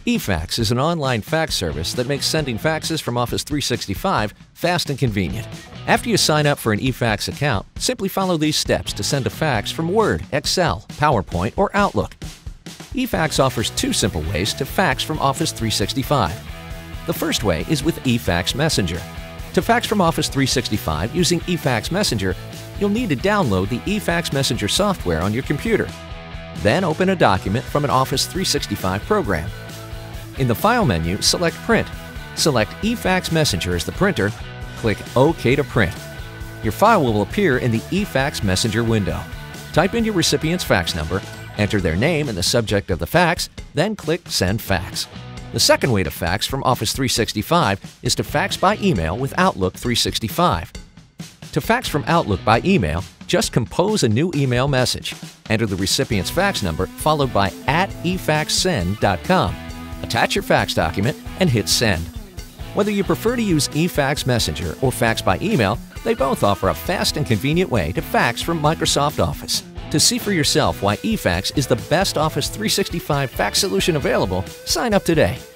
eFax is an online fax service that makes sending faxes from Office 365 fast and convenient. After you sign up for an eFax account, simply follow these steps to send a fax from Word, Excel, PowerPoint, or Outlook. eFax offers two simple ways to fax from Office 365. The first way is with eFax Messenger. To fax from Office 365 using eFax Messenger, you'll need to download the eFax Messenger software on your computer. Then open a document from an Office 365 program. In the File menu, select Print. Select eFax Messenger as the printer. Click OK to print. Your file will appear in the eFax Messenger window. Type in your recipient's fax number, enter their name and the subject of the fax, then click Send Fax. The second way to fax from Office 365 is to fax by email with Outlook 365. To fax from Outlook by email, just compose a new email message. Enter the recipient's fax number followed by @efaxsend.com. Attach your fax document and hit Send. Whether you prefer to use eFax Messenger or fax by email, they both offer a fast and convenient way to fax from Microsoft Office. To see for yourself why eFax is the best Office 365 fax solution available, sign up today.